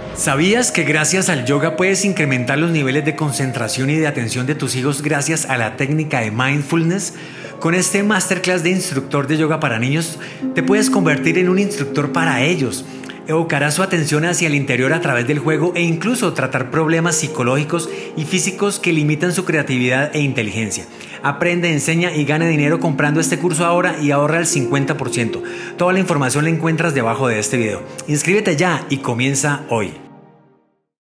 ¿Sabías que gracias al yoga puedes incrementar los niveles de concentración y de atención de tus hijos gracias a la técnica de mindfulness? Con este masterclass de instructor de yoga para niños, te puedes convertir en un instructor para ellos. Evocarás su atención hacia el interior a través del juego e incluso tratar problemas psicológicos y físicos que limitan su creatividad e inteligencia. Aprende, enseña y gana dinero comprando este curso ahora y ahorra el 50%. Toda la información la encuentras debajo de este video. Inscríbete ya y comienza hoy.